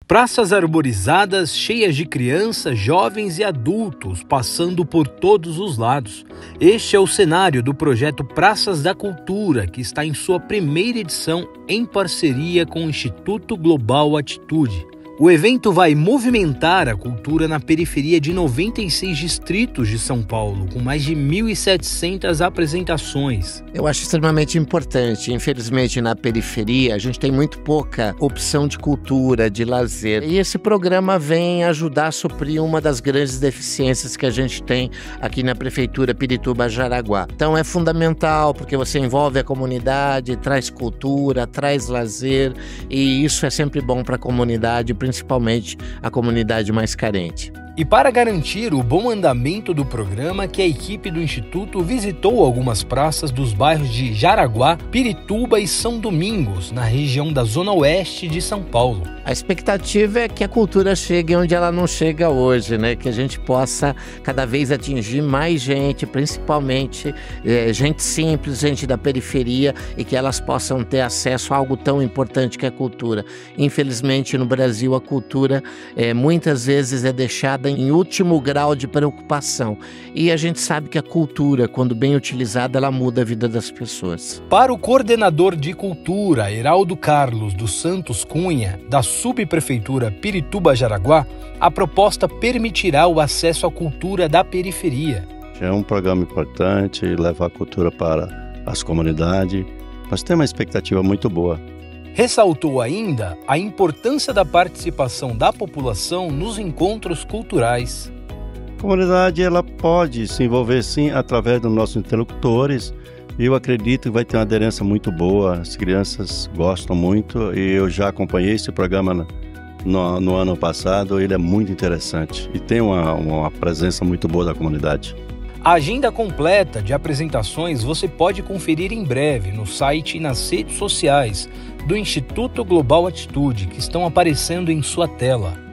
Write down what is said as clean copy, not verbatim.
Praças arborizadas, cheias de crianças, jovens e adultos, passando por todos os lados. Este é o cenário do projeto Praças da Cultura, que está em sua primeira edição em parceria com o Instituto Global Atitude. O evento vai movimentar a cultura na periferia de 96 distritos de São Paulo, com mais de 1.700 apresentações. Eu acho extremamente importante. Infelizmente, na periferia, a gente tem muito pouca opção de cultura, de lazer. E esse programa vem ajudar a suprir uma das grandes deficiências que a gente tem aqui na Prefeitura Pirituba-Jaraguá. Então, é fundamental, porque você envolve a comunidade, traz cultura, traz lazer, e isso é sempre bom para a comunidade, principalmente a comunidade mais carente. E para garantir o bom andamento do programa, que a equipe do Instituto visitou algumas praças dos bairros de Jaraguá, Pirituba e São Domingos, na região da Zona Oeste de São Paulo. A expectativa é que a cultura chegue onde ela não chega hoje, né? Que a gente possa cada vez atingir mais gente, principalmente gente simples, gente da periferia, e que elas possam ter acesso a algo tão importante que é a cultura. Infelizmente, no Brasil, a cultura muitas vezes é deixada em último grau de preocupação. E a gente sabe que a cultura, quando bem utilizada, ela muda a vida das pessoas. Para o coordenador de cultura, Heraldo Carlos dos Santos Cunha, da Subprefeitura Pirituba-Jaraguá, a proposta permitirá o acesso à cultura da periferia. É um programa importante, levar a cultura para as comunidades, mas tem uma expectativa muito boa. Ressaltou ainda a importância da participação da população nos encontros culturais. A comunidade ela pode se envolver sim através dos nossos interlocutores. Eu acredito que vai ter uma aderência muito boa, as crianças gostam muito e eu já acompanhei esse programa no ano passado, ele é muito interessante e tem uma presença muito boa da comunidade. A agenda completa de apresentações você pode conferir em breve no site e nas redes sociais do Instituto Global Atitude, que estão aparecendo em sua tela.